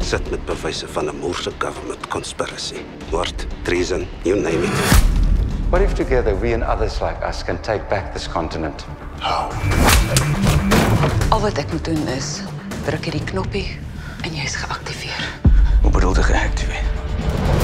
sit met bewyse van 'n Moorse government conspiracy. Moord, treason, you name it. What if together we and others like us can take back this continent? How? Al wat ek moet doen is druk hierdie knoppie en jy's geaktiveer. Hoe bedoel jy geactiveer?